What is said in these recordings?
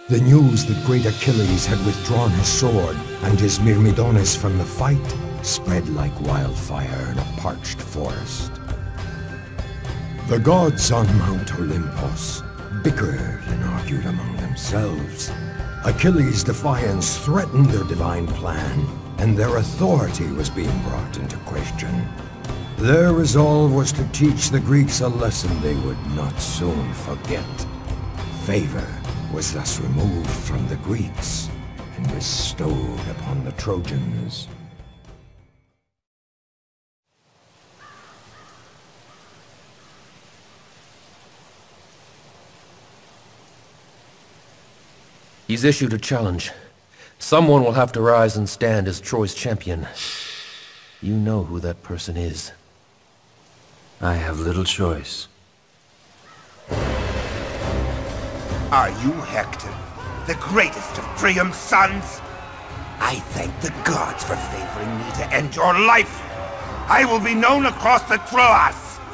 The news that great Achilles had withdrawn his sword and his Myrmidones from the fight spread like wildfire in a parched forest. The gods on Mount Olympus bickered and argued among themselves. Achilles' defiance threatened their divine plan, and their authority was being brought into question. Their resolve was to teach the Greeks a lesson they would not soon forget. Favor was thus removed from the Greeks and bestowed upon the Trojans. He's issued a challenge. Someone will have to rise and stand as Troy's champion. You know who that person is. I have little choice. Are you Hector, the greatest of Priam's sons? I thank the gods for favoring me to end your life. I will be known across the Troas.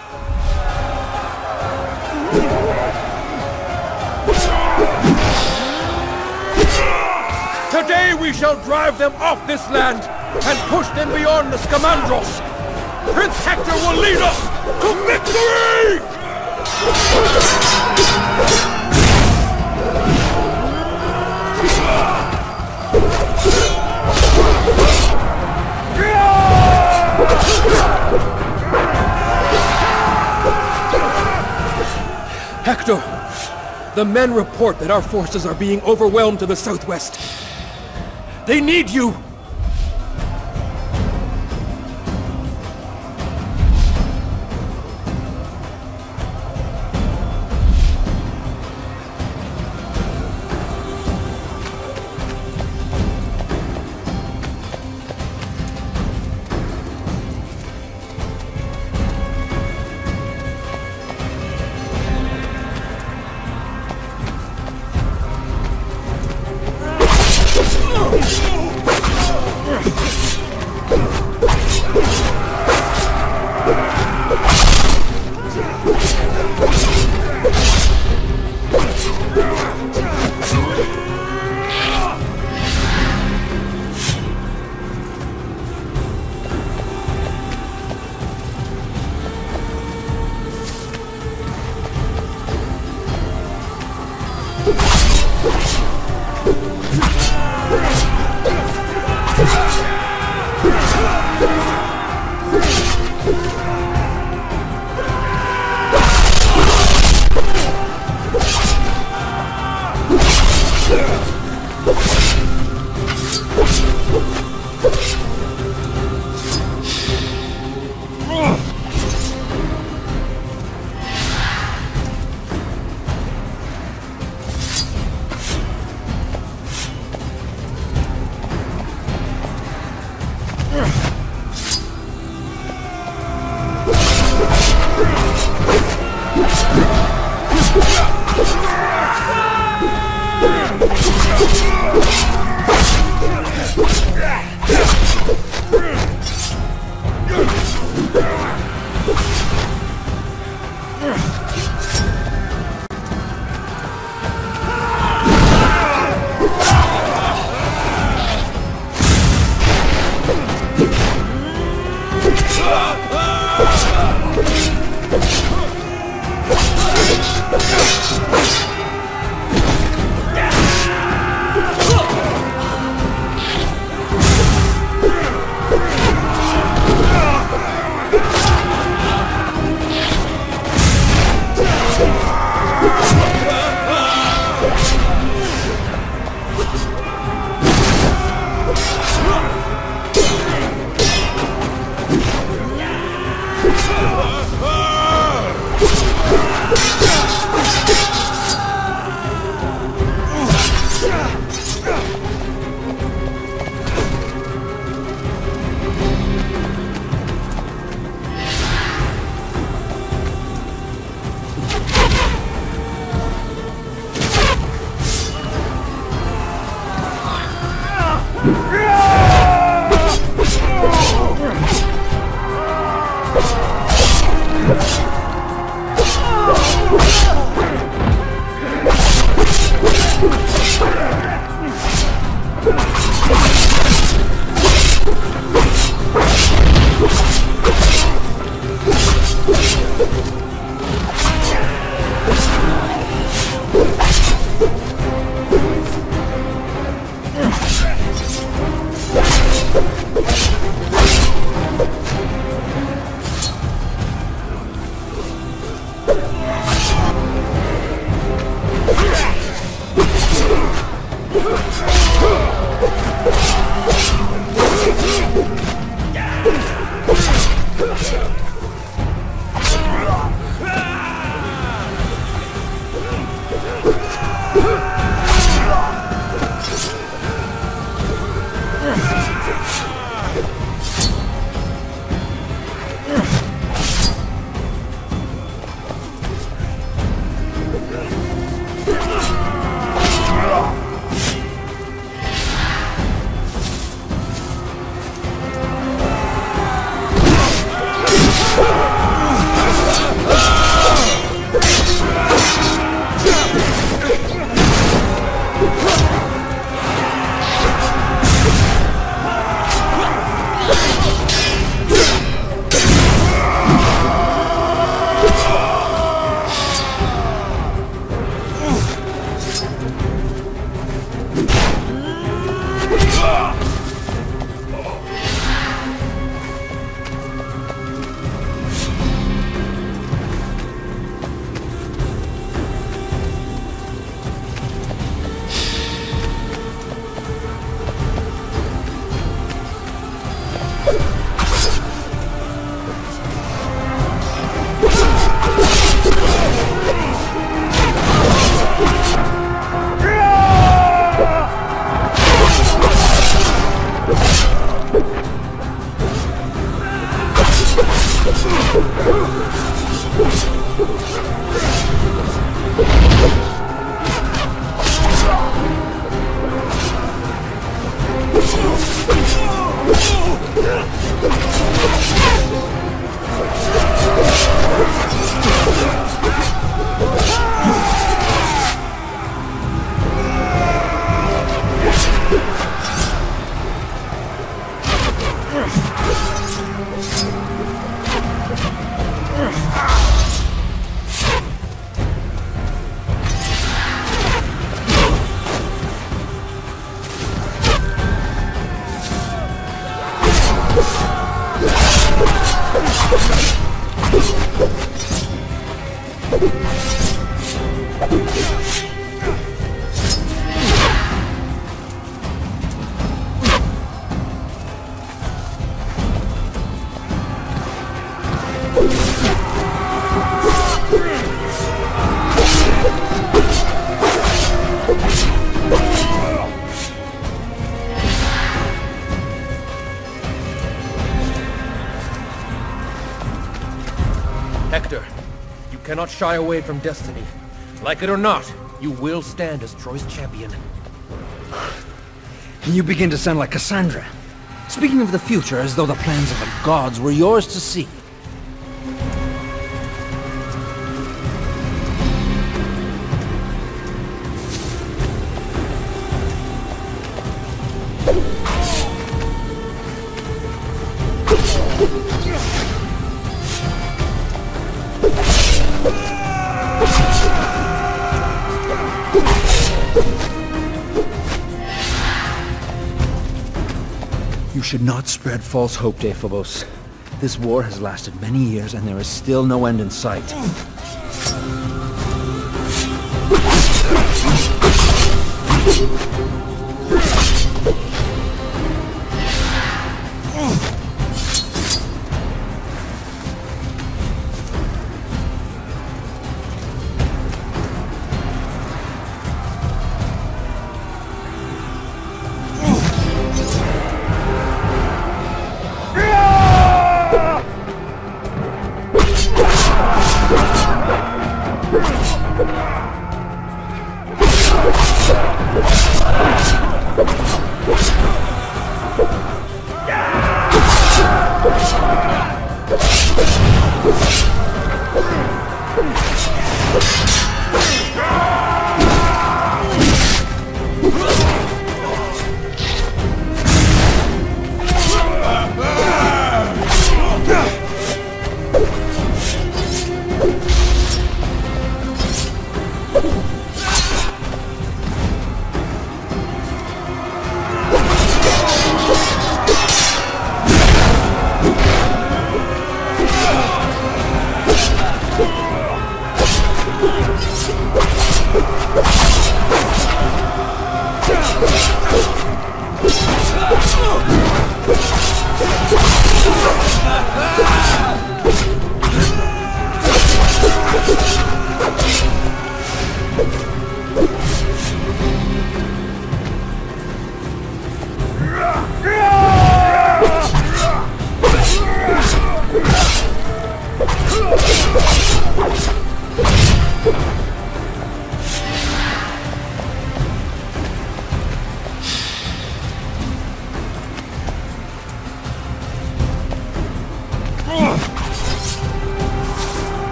Today we shall drive them off this land and push them beyond the Scamandros. Prince Hector will lead us to victory! Hector, the men report that our forces are being overwhelmed to the southwest. They need you! Hector, you cannot shy away from destiny. Like it or not, you will stand as Troy's champion. And you begin to sound like Cassandra. Speaking of the future as though the plans of the gods were yours to see. You should not spread false hope, Deiphobos. This war has lasted many years and there is still no end in sight.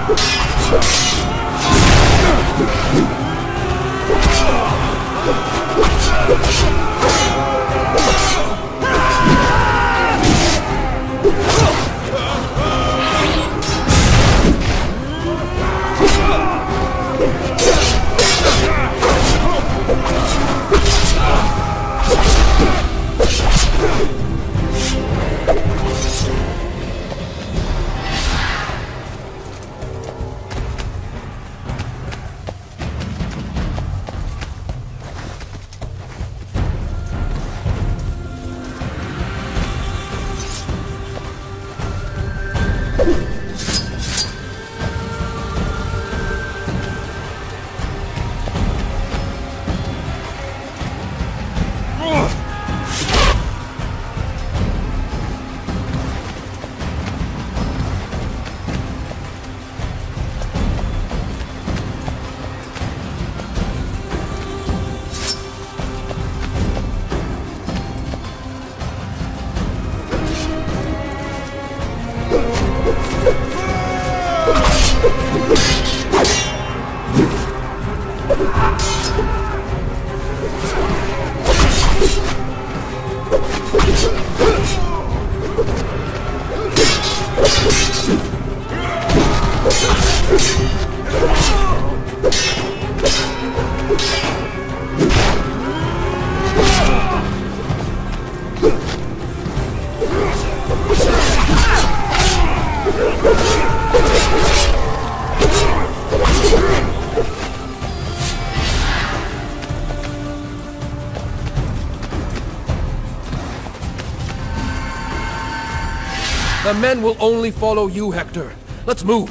The men will only follow you, Hector. Let's move.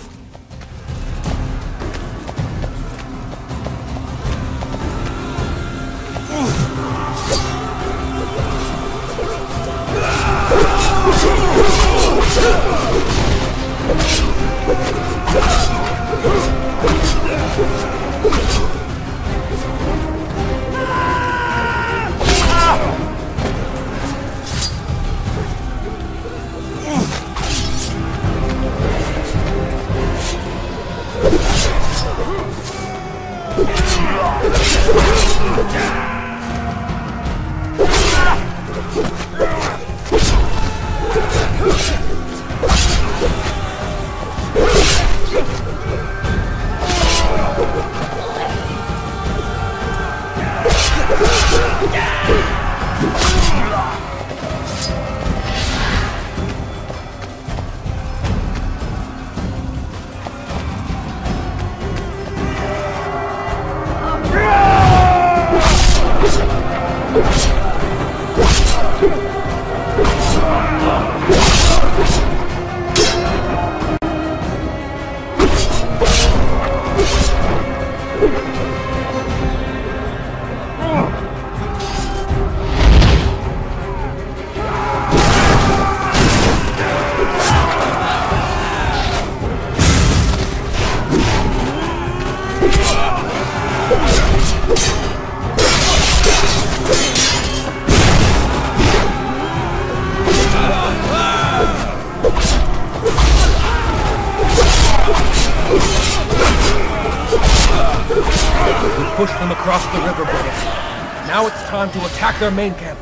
Pushed them across the river, brothers. Now it's time to attack their main camp.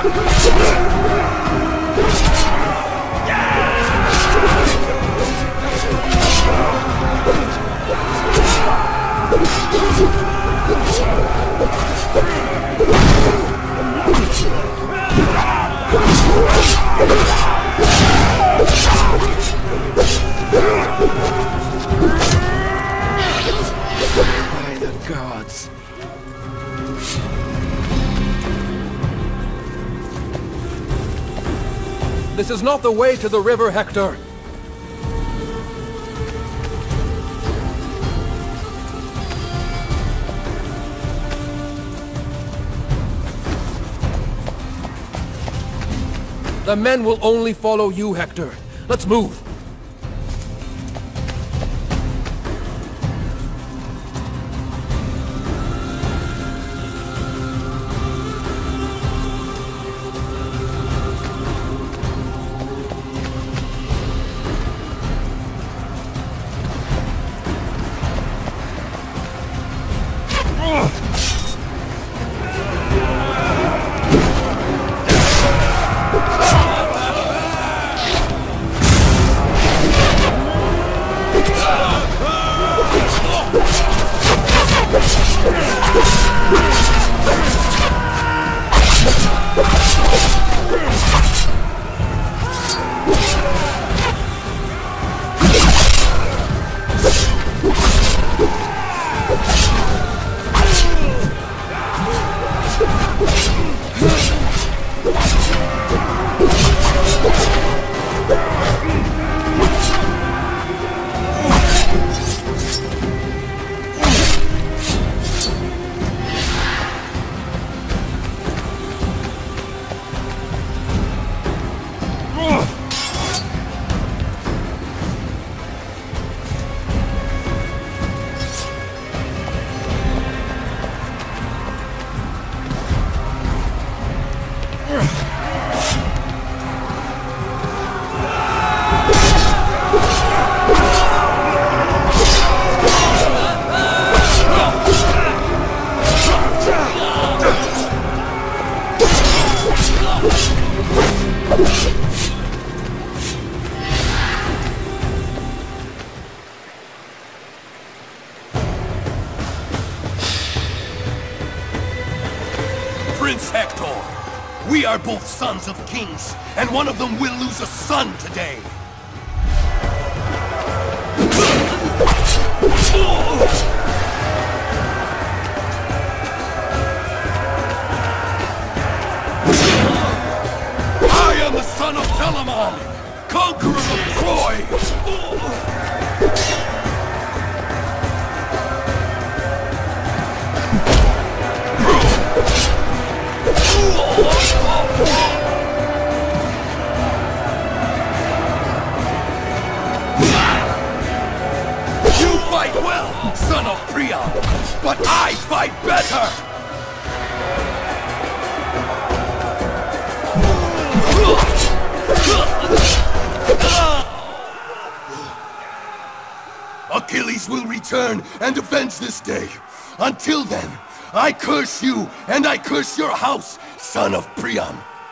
By the gods. This is not the way to the river, Hector. The men will only follow you, Hector. Let's move. Prince Hector, we are both sons of kings, and one of them will lose a son today. I am the son of Telamon, conqueror of Troy! You fight well, son of Priam, but I fight better! Achilles will return and avenge this day. Until then, I curse you and I curse your house, son of Priam.